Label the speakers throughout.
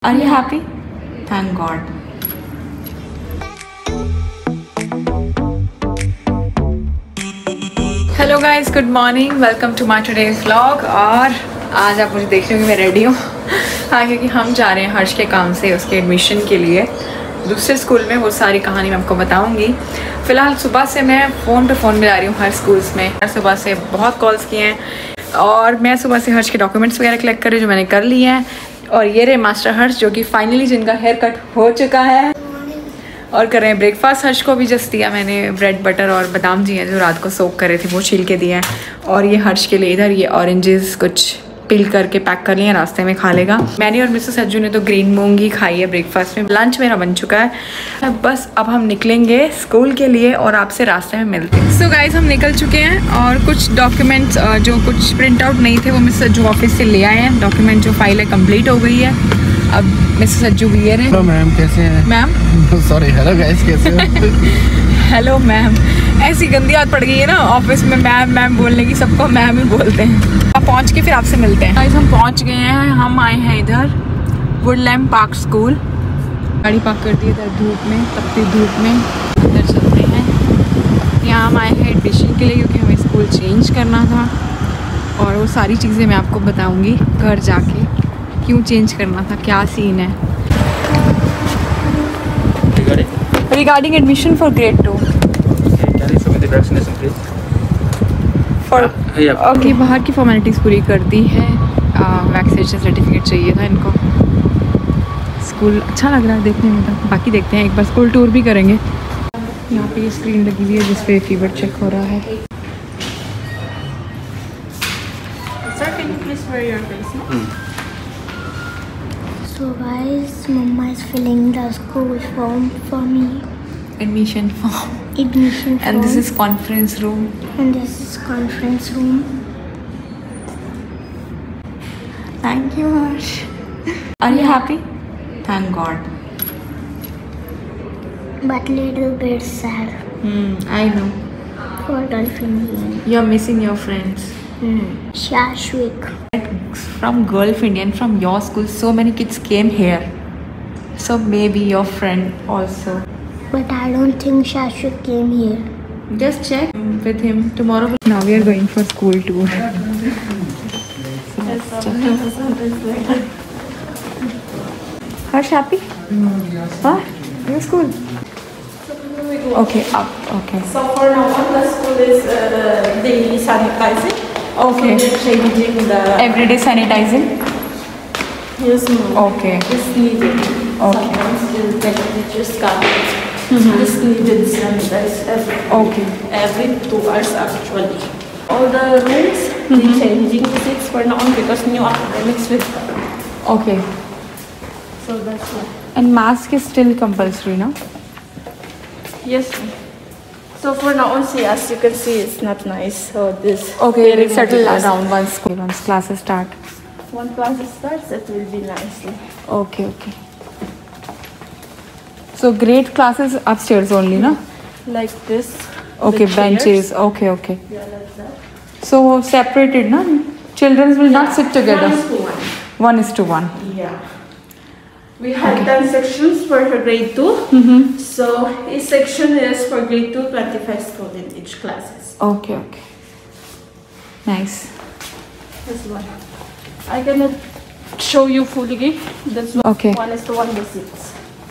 Speaker 1: Are you happy? Thank God. Hello guys, good morning, welcome to my today's vlog. और आज आप मुझे देख रहे हो कि मैं रेडी हूँ हाँ, क्योंकि हम जा रहे हैं हर्ष के काम से उसके एडमिशन के लिए दूसरे स्कूल में। वो सारी कहानी मैं आपको बताऊंगी। फ़िलहाल सुबह से मैं फ़ोन पे फ़ोन मिला रही हूँ हर स्कूल्स में। हर सुबह से बहुत कॉल्स किए हैं और मैं सुबह से हर्ष के डॉक्यूमेंट्स वगैरह कलेक्ट कर रही हूँ जो मैंने कर लिए हैं। और ये रहे मास्टर हर्ष जो कि फाइनली जिनका हेयर कट हो चुका है और कर रहे हैं ब्रेकफास्ट। हर्ष को भी जस्ट दिया मैंने ब्रेड बटर और बादाम जी हैं जो रात को सोक कर रहे थे वो छील के दिए हैं। और ये हर्ष के लिए इधर ये ऑरेंजेस कुछ पील करके पैक कर लिए, रास्ते में खा लेगा। मैंने और मिसेस सज्जू ने तो ग्रीन मूंग ही खाई है ब्रेकफास्ट में। लंच मेरा बन चुका है, बस अब हम निकलेंगे स्कूल के लिए और आपसे रास्ते में मिलते हैं। सो गाइज, हम निकल चुके हैं और कुछ डॉक्यूमेंट्स जो कुछ प्रिंट आउट नहीं थे वो मिसेस सज्जू ऑफिस से ले आए हैं। डॉक्यूमेंट जो फाइल है कम्प्लीट हो गई है। अब मिसेस सज्जू भी है।
Speaker 2: हेलो मैम, कैसे हैं?
Speaker 1: मैम
Speaker 2: सॉरी, हेलो गाइस, कैसे हो?
Speaker 1: Hello ma'am. ऐसी गंदी आदत पड़ गई है ना ऑफिस में मैम मैम बोलने की, सबको मैम ही बोलते हैं। अब पहुंच के फिर आपसे मिलते हैं। हम पहुंच गए हैं, हम आए हैं इधर वुडलैंड पार्क स्कूल। गाड़ी पार्क कर दी इधर धूप में, तपती धूप में। इधर चलते हैं। यहाँ हम आए हैं एडमिशन के लिए क्योंकि हमें स्कूल चेंज करना था और वो सारी चीज़ें मैं आपको बताऊँगी घर जाके क्यों चेंज करना था, क्या सीन है। Regarding admission for grade 2 okay, बाहर की फॉर्मेलिटीज़ पूरी कर दी है। वैक्सीनेशन सर्टिफिकेट चाहिए था इनको। स्कूल अच्छा लग रहा है देखने में तो। बाकी देखते हैं, एक बार स्कूल टूर भी करेंगे। यहाँ पे ये स्क्रीन लगी हुई है जिस पे फीवर चेक हो रहा है। Sir, can you please wear your face?
Speaker 3: So guys, Mama is filling the school form for me.
Speaker 1: Admission form.
Speaker 3: Admission form.
Speaker 1: And this is conference room.
Speaker 3: And this is conference room.
Speaker 1: Thank you, Harsh. Are you happy? Thank God.
Speaker 3: But little bit sad.
Speaker 1: I know.
Speaker 3: For Dolphin.
Speaker 1: You're missing your friends.
Speaker 3: Shashwik.
Speaker 1: From Gulf Indian, from your school, so many kids came here. So maybe your friend also.
Speaker 3: But I don't think Shashwik came here.
Speaker 1: Just check with him tomorrow. Now we are going for school tour. Harsh, happy? Huh? New school? Okay, up. Okay.
Speaker 4: So for now on, the school is daily sanitizing.
Speaker 1: Okay.
Speaker 4: So changing the
Speaker 1: Everyday sanitizing?
Speaker 4: yes, ma'am.
Speaker 1: Okay.
Speaker 4: It's needed.
Speaker 1: Okay.
Speaker 4: Sometimes the teachers come. It's needed sanitize every 2 hours actually. All the rooms they changing seats for now on because new academics will come.
Speaker 1: Okay.
Speaker 4: So that's why.
Speaker 1: And mask is still compulsory, no?
Speaker 4: Yes, ma'am. So for now on, see, as you can see, it's not nice. So this.
Speaker 1: Okay,
Speaker 4: very
Speaker 1: we'll settle
Speaker 4: nice.
Speaker 1: down once classes start.
Speaker 4: When class starts, it will be nice.
Speaker 1: Okay, okay. So grade classes upstairs only, no?
Speaker 4: Like this.
Speaker 1: Okay,
Speaker 4: with
Speaker 1: benches.
Speaker 4: chairs.
Speaker 1: Okay, okay.
Speaker 4: Yeah, like that.
Speaker 1: So separated, no? Children will not sit together.
Speaker 4: 1:1.
Speaker 1: 1:1.
Speaker 4: Yeah. We have 10 sections for her grade 2. So each section is for grade 2, 25 students each classes.
Speaker 1: Okay, okay. Nice.
Speaker 4: This one. I cannot show you fully. That's one.
Speaker 1: Okay.
Speaker 4: One is the one that sits.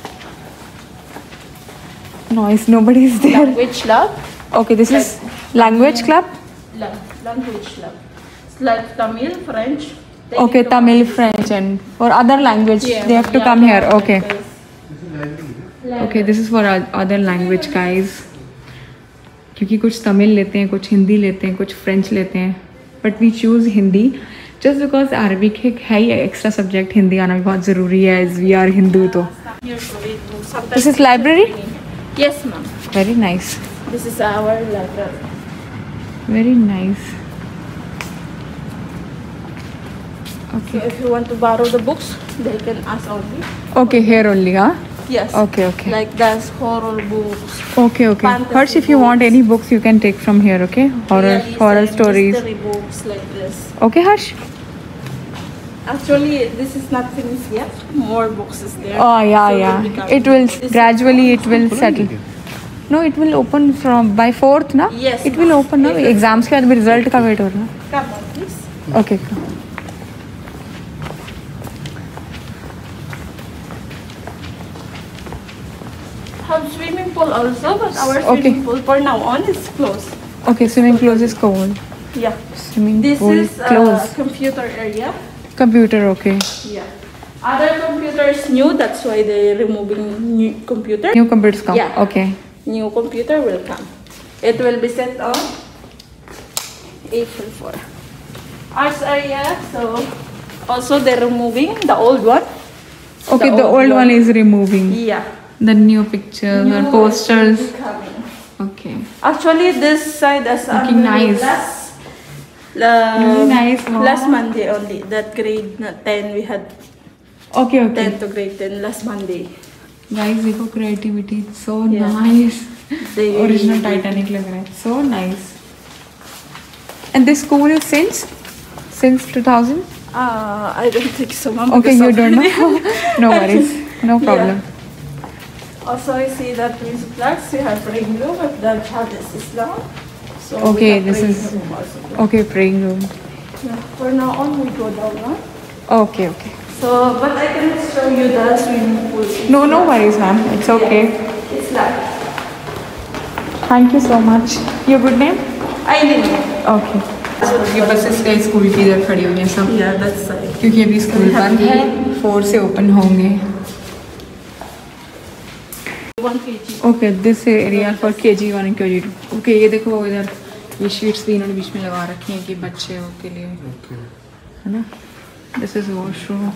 Speaker 1: Noise, nobody is there.
Speaker 4: Language lab.
Speaker 1: Okay, this is language club?
Speaker 4: Language lab. It's like Tamil, French. They
Speaker 1: Okay,
Speaker 4: need to
Speaker 1: Tamil,
Speaker 4: practice.
Speaker 1: French and for other language,
Speaker 4: Yeah,
Speaker 1: they have to
Speaker 4: yeah,
Speaker 1: come here.
Speaker 4: like
Speaker 1: Okay.
Speaker 4: this.
Speaker 1: Okay, this is for other language guys. क्योंकि कुछ तमिल लेते हैं, कुछ हिंदी लेते हैं, कुछ French लेते हैं, but we choose Hindi just because Arabic है ही एक्स्ट्रा सब्जेक्ट। हिंदी आना भी बहुत ज़रूरी है एज वी आर हिंदू। तो
Speaker 4: Here for grade 2. Sometimes
Speaker 1: this is library?
Speaker 4: Yes, ma'am.
Speaker 1: Very nice,
Speaker 4: This is our library.
Speaker 1: Very nice.
Speaker 4: So if you want to borrow the books, they can ask only.
Speaker 1: Okay, here only, huh?
Speaker 4: Yes.
Speaker 1: Okay, okay.
Speaker 4: Like that's horror books.
Speaker 1: Okay, okay.
Speaker 4: Fantasy
Speaker 1: Harsh, if you want
Speaker 4: books.
Speaker 1: any books, you can take from here, okay? Horror
Speaker 4: Realism,
Speaker 1: horror stories.
Speaker 4: mystery books like this.
Speaker 1: Okay, Harsh?
Speaker 4: Actually, this is not finished yet. More boxes there.
Speaker 1: Oh yeah,
Speaker 4: So
Speaker 1: yeah.
Speaker 4: will be coming.
Speaker 1: It will
Speaker 4: This is
Speaker 1: gradually it will settle. No, it will open from by 4th ना?
Speaker 4: Yes,
Speaker 1: It will
Speaker 4: ma'am.
Speaker 1: open ना? Exams के बाद भी result का wait हो रहा है.
Speaker 4: Come on, please.
Speaker 1: Okay.
Speaker 4: Have swimming pool also, but our
Speaker 1: Okay.
Speaker 4: swimming pool for now on is closed.
Speaker 1: Okay, swimming close is cold.
Speaker 4: Yeah.
Speaker 1: Swimming
Speaker 4: This
Speaker 1: pool
Speaker 4: is
Speaker 1: close.
Speaker 4: computer area.
Speaker 1: Computer, okay.
Speaker 4: Yeah. Other computers new, that's why they're removing new computer.
Speaker 1: New computers come.
Speaker 4: Yeah.
Speaker 1: Okay.
Speaker 4: New computer will come. It will be set on April 4. Arts area, so also they're removing the old one.
Speaker 1: Okay, the old one is removing.
Speaker 4: Yeah.
Speaker 1: The new pictures or
Speaker 4: New
Speaker 1: posters.
Speaker 4: will be coming.
Speaker 1: Okay.
Speaker 4: Actually, this side is
Speaker 1: Looking nice. Really nice, wow.
Speaker 4: Last Monday only. That grade 10 we had
Speaker 1: Okay, okay.
Speaker 4: 10 to grade 10 last Monday.
Speaker 1: Guys, देखो creativity, it's so
Speaker 4: Yeah.
Speaker 1: nice.
Speaker 4: They
Speaker 1: Original Titanic लग रहा है. So nice. And this school is since 2000?
Speaker 4: I don't think so, ma'am.
Speaker 1: Okay,
Speaker 4: because
Speaker 1: you
Speaker 4: of-
Speaker 1: don't know. No worries. No problem.
Speaker 4: Also, I see that Prince Flags, we have praying room, but the child is Islam. So we
Speaker 1: Okay,
Speaker 4: have
Speaker 1: this
Speaker 4: praying
Speaker 1: is-
Speaker 4: room also.
Speaker 1: Okay, praying room.
Speaker 4: Yeah, for now on, we go down one.
Speaker 1: Okay, okay.
Speaker 4: So, but I can show you the swimming pool.
Speaker 1: No, no worries, ma'am. It's okay.
Speaker 4: It's like
Speaker 1: Thank you so much. Your good name?
Speaker 4: Eileen.
Speaker 1: Okay. ये buses गए school की इधर खड़ी हुई हैं सब
Speaker 4: Yeah, that's right.
Speaker 1: क्योंकि अभी स्कूल बंद है 4 से ओपन होंगे.
Speaker 4: 1 kg.
Speaker 1: Okay this area for KG1 and KG2. Okay ये देखो इधर ये शीट्स भी इन्होंने बीच में लगा रखी हैं कि बच्चे के लिए है ना. This is washroom.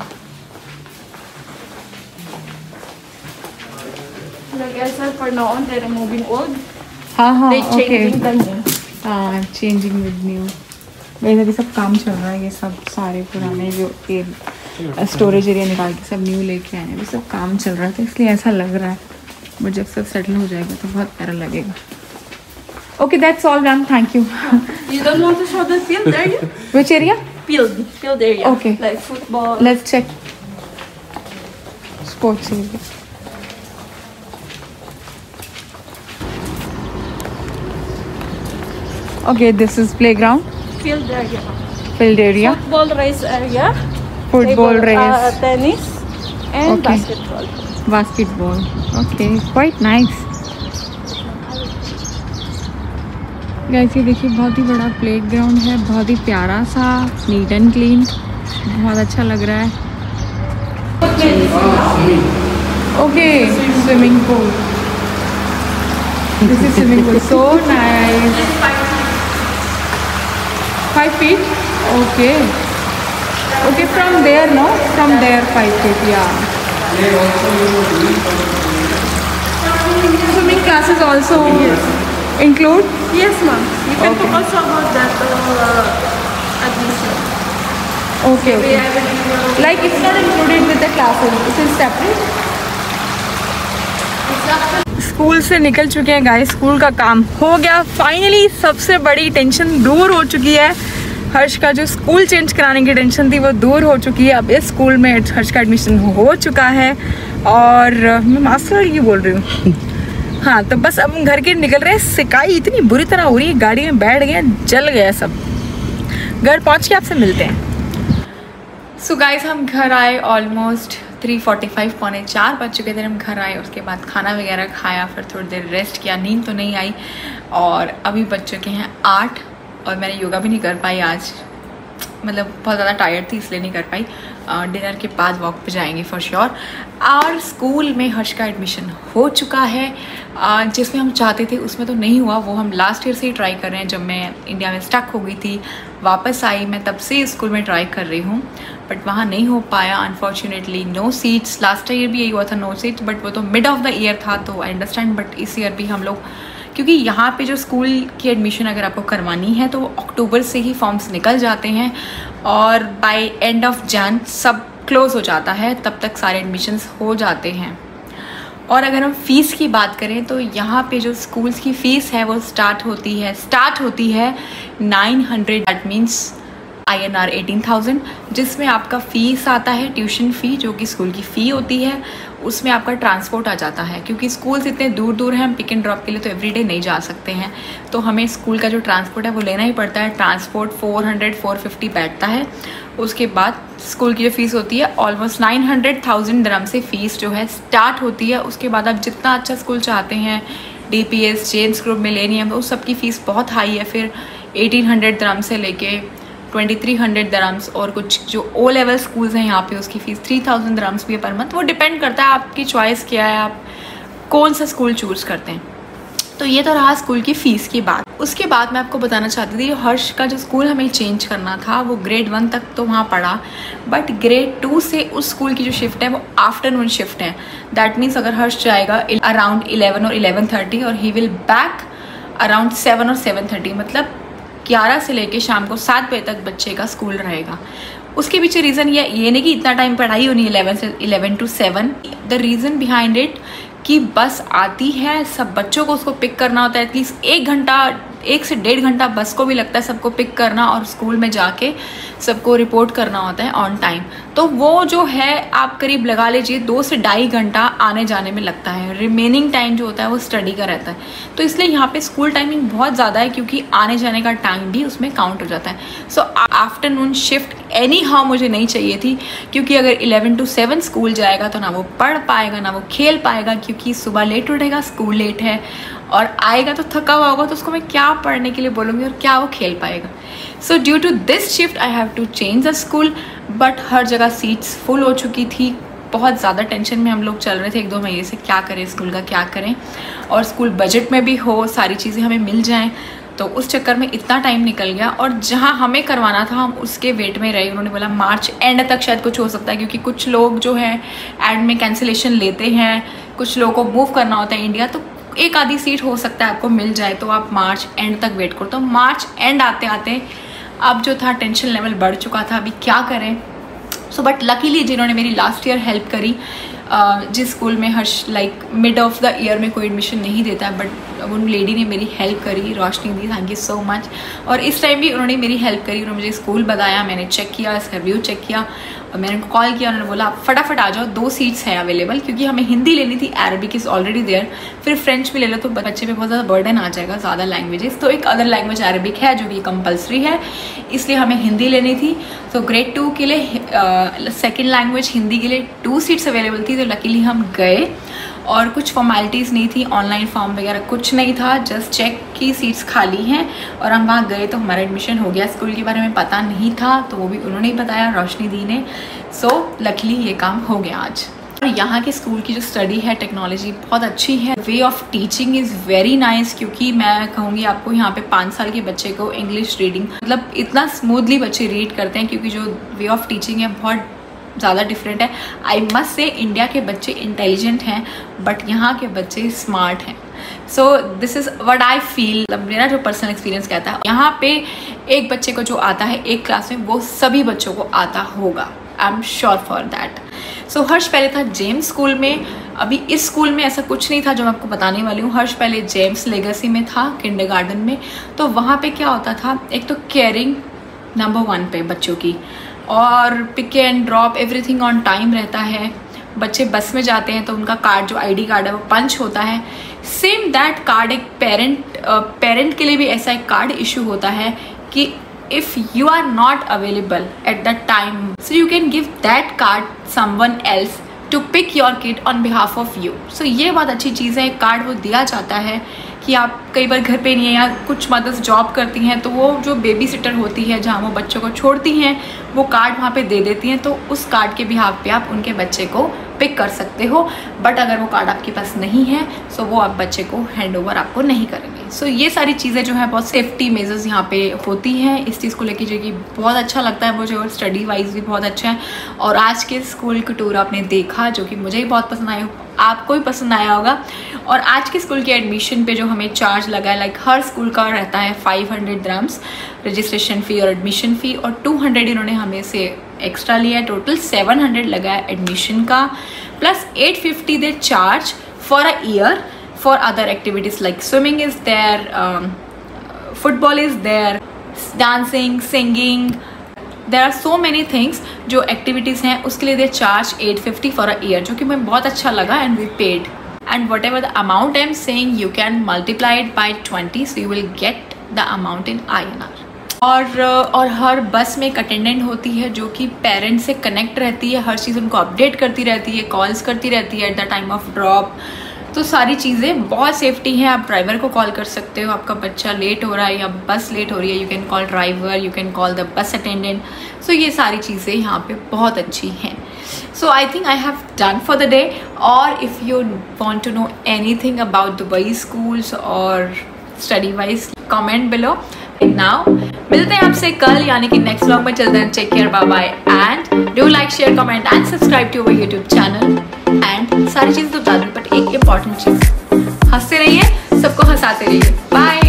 Speaker 4: Like I said, for now on, they're removing old.
Speaker 1: हाँ हाँ
Speaker 4: They
Speaker 1: okay.
Speaker 4: changing the new.
Speaker 1: हाँ चेंजिंग विद न्यू. इधर भी सब काम चल रहा है. ये सब सारे पुराने जो ये स्टोरेज एरिया निकाल के सब न्यू लेके आए हैं भी सब काम चल रहा था इसलिए ऐसा लग रहा है. बट जब सब सेटल हो जाएगा तो बहुत प्यारा लगेगा. Okay that's all ma'am. Thank you.
Speaker 4: You don't want to show the field area?
Speaker 1: Which area?
Speaker 4: Field area.
Speaker 1: Okay.
Speaker 4: Like football.
Speaker 1: Let's check. Sports area. Okay, this is playground,
Speaker 4: Field area.
Speaker 1: field area,
Speaker 4: Football race area.
Speaker 1: football
Speaker 4: table,
Speaker 1: race,
Speaker 4: tennis, and
Speaker 1: Okay.
Speaker 4: basketball.
Speaker 1: basketball. Okay, quite nice. Guys, ये देखिए बहुत ही बड़ा playground है. बहुत ही प्यारा सा, neat and clean. बहुत अच्छा लग रहा है. Okay, swimming pool. This is swimming pool. So nice. 5 feet? Okay. Okay, from there, no? From there, 5 feet, yeah. Swimming classes also include?
Speaker 4: Yes, ma'am. You can
Speaker 1: Okay.
Speaker 4: talk also about that admission.
Speaker 1: Okay,
Speaker 4: We
Speaker 1: okay.
Speaker 4: have a
Speaker 1: Like it's not included with the classes, it is separate. School से निकल चुके हैं guys. School का काम हो गया finally. सबसे बड़ी टेंशन दूर हो चुकी है. हर्ष का जो स्कूल चेंज कराने की टेंशन थी वो दूर हो चुकी है. अब इस स्कूल में हर्ष का एडमिशन हो चुका है और मैं मास्टर की बोल रही हूँ. हाँ तो बस अब हम घर के निकल रहे हैं. सिकाई इतनी बुरी तरह हो रही है. गाड़ी में बैठ गए, जल गया सब. घर पहुँच के आपसे मिलते हैं. सो गाइस हम घर आए ऑलमोस्ट 3:45 पौने 4 बज चुके थे. हम घर आए उसके बाद खाना वगैरह खाया, फिर थोड़ी देर रेस्ट किया. नींद तो नहीं आई और अभी बज चुके हैं 8 और मैंने योगा भी नहीं कर पाई आज. मतलब बहुत ज़्यादा टायर्ड थी इसलिए नहीं कर पाई. डिनर के बाद वॉक पे जाएंगे फॉर श्योर. और स्कूल में हर्ष का एडमिशन हो चुका है. जिसमें हम चाहते थे उसमें तो नहीं हुआ. वो हम लास्ट ईयर से ही ट्राई कर रहे हैं. जब मैं इंडिया में स्टक हो गई थी, वापस आई, मैं तब से स्कूल में ट्राई कर रही हूँ बट वहाँ नहीं हो पाया. Unfortunately no seats. Last year भी यही हुआ था, नो सीट्स. बट वो तो मिड ऑफ द ईयर था तो आई अंडरस्टैंड. बट इस ईयर भी हम लोग, क्योंकि यहाँ पे जो स्कूल की एडमिशन अगर आपको करवानी है तो अक्टूबर से ही फॉर्म्स निकल जाते हैं और बाय एंड ऑफ जन सब क्लोज हो जाता है. तब तक सारे एडमिशन्स हो जाते हैं. और अगर हम फ़ीस की बात करें तो यहाँ पे जो स्कूल्स की फ़ीस है वो स्टार्ट होती है 900. दैट मीन्स INR 18,000, जिसमें आपका फ़ीस आता है ट्यूशन फ़ी जो कि स्कूल की फ़ी होती है, उसमें आपका ट्रांसपोर्ट आ जाता है क्योंकि स्कूल्स इतने दूर दूर हैं, हम पिक एंड ड्रॉप के लिए तो एवरीडे नहीं जा सकते हैं, तो हमें स्कूल का जो ट्रांसपोर्ट है वो लेना ही पड़ता है। ट्रांसपोर्ट 400-450 बैठता है। उसके बाद स्कूल की जो फ़ीस होती है ऑलमोस्ट 900,000 दिरहम से फ़ीस जो है स्टार्ट होती है। उसके बाद आप जितना अच्छा स्कूल चाहते हैं, DPS, जेम्स ग्रुप, मिलेनियम, उस सब की फ़ीस बहुत हाई है। फिर 1800 दिरहम से लेके 2300 दिरहम्स, और कुछ जो O लेवल स्कूल्स हैं यहाँ पे उसकी फ़ीस 3000 दिरहम्स भी है पर मंथ। वो डिपेंड करता है आपकी चॉइस क्या है, आप कौन सा स्कूल चूज़ करते हैं। तो ये तो रहा स्कूल की फ़ीस की बात। उसके बाद मैं आपको बताना चाहती थी हर्ष का जो स्कूल हमें चेंज करना था वो ग्रेड 1 तक तो वहाँ पढ़ा, बट ग्रेड 2 से उस स्कूल की जो शिफ्ट है वो आफ्टरनून शिफ्ट है। दैट मीन्स अगर हर्ष जाएगा अराउंड 11 और 11:30 और ही विल बैक अराउंड 7 और 7:30, मतलब 11 से लेके शाम को 7 बजे तक बच्चे का स्कूल रहेगा। उसके पीछे रीज़न ये नहीं कि इतना टाइम पढ़ाई होनी 11 to 7। The reason behind it कि बस आती है, सब बच्चों को उसको पिक करना होता है, एटलीस्ट 1 से 1.5 घंटा बस को भी लगता है सबको पिक करना, और स्कूल में जाके सबको रिपोर्ट करना होता है ऑन टाइम। तो वो जो है आप करीब लगा लीजिए 2 से 2.5 घंटा आने जाने में लगता है। रिमेनिंग टाइम जो होता है वो स्टडी का रहता है। तो इसलिए यहाँ पे स्कूल टाइमिंग बहुत ज़्यादा है क्योंकि आने जाने का टाइम भी उसमें काउंट हो जाता है। So afternoon shift anyhow मुझे नहीं चाहिए थी, क्योंकि अगर 11 to 7 स्कूल जाएगा तो ना वो पढ़ पाएगा ना वो खेल पाएगा, क्योंकि सुबह लेट उठेगा, स्कूल लेट है, और आएगा तो थका हुआ होगा, तो उसको मैं क्या पढ़ने के लिए बोलूँगी और क्या वो खेल पाएगा। So due to this shift I have to change the school, but हर जगह सीट्स फुल हो चुकी थी। बहुत ज़्यादा टेंशन में हम लोग चल रहे थे 1-2 महीने से, क्या करें स्कूल का, क्या करें, और स्कूल बजट में भी हो, सारी चीज़ें हमें मिल जाएं। तो उस चक्कर में इतना टाइम निकल गया, और जहाँ हमें करवाना था हम उसके वेट में रहे। उन्होंने बोला मार्च एंड तक शायद कुछ हो सकता है, क्योंकि कुछ लोग जो है एंड में कैंसिलेशन लेते हैं, कुछ लोगों को मूव करना होता है इंडिया, तो एक आधी सीट हो सकता है आपको मिल जाए, तो आप मार्च एंड तक वेट करो। तो मार्च एंड आते आते अब जो था टेंशन लेवल बढ़ चुका था, अभी क्या करें। सो बट लकीली जिन्होंने मेरी लास्ट ईयर हेल्प करी, जिस स्कूल में Harsh like mid of the year में कोई एडमिशन नहीं देता है, बट उन लेडी ने मेरी हेल्प करी, Roshni di, thank you so much. और इस टाइम भी उन्होंने मेरी हेल्प करी, उन्होंने मुझे स्कूल बताया, मैंने चेक किया, इसका व्यू चेक किया, और मैंने उनको कॉल किया, उन्होंने बोला आप फटाफट आ जाओ, 2 सीट्स हैं अवेलेबल, क्योंकि हमें हिंदी लेनी थी, अरबिक इज़ ऑलरेडी देयर, फिर फ्रेंच भी ले लो तो बच्चे पे बहुत ज़्यादा बर्डन आ जाएगा, ज़्यादा लैंग्वेजेस। तो एक अदर लैंग्वेज अरबिक है जो कि कंपलसरी है, इसलिए हमें हिंदी लेनी थी। तो ग्रेड 2 के लिए सेकेंड लैंग्वेज हिंदी के लिए 2 सीट्स अवेलेबल थी, तो लकीली हम गए, और कुछ फॉर्मेलिटीज़ नहीं थी, ऑनलाइन फॉर्म वगैरह कुछ नहीं था, जस्ट चेक की सीट्स खाली हैं, और हम वहाँ गए तो हमारा एडमिशन हो गया। स्कूल के बारे में पता नहीं था तो वो भी उन्होंने ही बताया, रोशनी दी ने। सो लकीली ये काम हो गया आज। और यहाँ के स्कूल की जो स्टडी है, टेक्नोलॉजी बहुत अच्छी है, way of teaching is very nice, क्योंकि मैं कहूँगी आपको यहाँ पे 5 साल के बच्चे को इंग्लिश रीडिंग मतलब इतना स्मूथली बच्चे रीड करते हैं, क्योंकि जो वे ऑफ टीचिंग है बहुत ज़्यादा डिफरेंट है। आई मस्ट से इंडिया के बच्चे इंटेलिजेंट हैं, बट यहाँ के बच्चे स्मार्ट हैं। So this is what I feel, मेरा जो पर्सनल एक्सपीरियंस कहता है। यहाँ पे एक बच्चे को जो आता है एक क्लास में, वो सभी बच्चों को आता होगा, I am sure for that. So Harsh पहले था जेम्स स्कूल में, अभी इस स्कूल में ऐसा कुछ नहीं था जो मैं आपको बताने वाली हूँ। हर्ष पहले जेम्स लेगेसी में था, किंडरगार्टन में। तो वहाँ पे क्या होता था, एक तो केयरिंग नंबर 1 पे बच्चों की, और pick and drop everything on time रहता है। बच्चे बस में जाते हैं तो उनका कार्ड जो ID कार्ड है वो पंच होता है। सेम दैट कार्ड एक पेरेंट के लिए भी ऐसा एक कार्ड इशू होता है कि if you are not available at that time, so you can give that card someone else to pick your kid on behalf of you. So ये बहुत अच्छी चीज़ है, एक कार्ड वो दिया जाता है कि आप कई बार घर पे नहीं है, या कुछ मदर्स जॉब करती हैं, तो वो जो बेबी सिटर होती है जहाँ वो बच्चों को छोड़ती हैं, वो कार्ड वहाँ पे दे देती हैं, तो उस कार्ड के बिहाफ पे आप उनके बच्चे को पिक कर सकते हो। बट अगर वो कार्ड आपके पास नहीं है, सो वो आप बच्चे को हैंड ओवर आपको नहीं करेंगे। सो ये सारी चीज़ें जो है बहुत सेफ्टी मेजर्स यहाँ पे होती हैं, इस चीज़ को लेकर जो कि बहुत अच्छा लगता है मुझे, और स्टडी वाइज भी बहुत अच्छा है। और आज के स्कूल का टूर आपने देखा, जो कि मुझे ही बहुत पसंद आया, आपको भी पसंद आया होगा। और आज के स्कूल के एडमिशन पे जो हमें चार्ज लगा है, लाइक हर स्कूल का रहता है 500 दिरहम्स रजिस्ट्रेशन फ़ी और एडमिशन फ़ी, और 200 इन्होंने हमें से एक्स्ट्रा लिया है। टोटल 700 लगा है एडमिशन का, plus 850 they charge for a year for other activities like swimming is there, football is there, dancing, singing, there are so many things जो एक्टिविटीज़ हैं उसके लिए they charge 850 for a year, जो कि मैं बहुत अच्छा लगा and we paid. And whatever the amount I am saying you can multiply it by 20 so you will get the amount in INR. और हर बस में एक अटेंडेंट होती है जो कि पेरेंट्स से कनेक्ट रहती है, हर चीज़ उनको अपडेट करती रहती है, कॉल्स करती रहती है at the time of drop. तो सारी चीज़ें बहुत सेफ्टी है. आप ड्राइवर को कॉल कर सकते हो, आपका बच्चा लेट हो रहा है या बस लेट हो रही है, you can call driver, you can call the bus attendant. So ये सारी चीज़ें यहाँ पे बहुत अच्छी हैं. So I think I have done for the day. Or if you want to know anything about Dubai schools or study wise, comment below. Now मिलते हैं आपसे कल यानी कि नेक्स्ट व्लॉग में. चलते हैं, take care, bye bye and do like, share, comment and subscribe to our YouTube channel. And सारी चीज़ तो बता दी, बट एक इम्पॉर्टेंट चीज़, हंसते रहिए, सबको हंसाते रहिए. बाय.